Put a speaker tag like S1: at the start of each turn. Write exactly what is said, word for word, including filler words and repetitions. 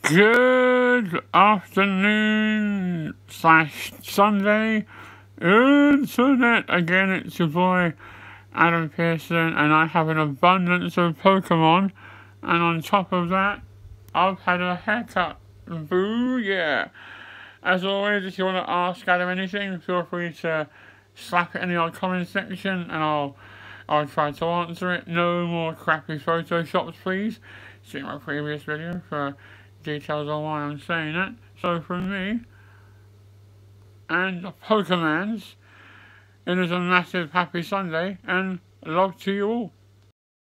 S1: Good afternoon slash Sunday internet. Again, it's your boy Adam Pearson, and I have an abundance of Pokemon. And on top of that, I've had a haircut. Boo, yeah. As always, if you want to ask Adam anything, feel free to slap it in the comment section, and I'll I'll try to answer it. No more crappy photoshops, please. See my previous video for details on why I'm saying that. So from me and the Pokemans, it is a massive happy Sunday, and love to you all.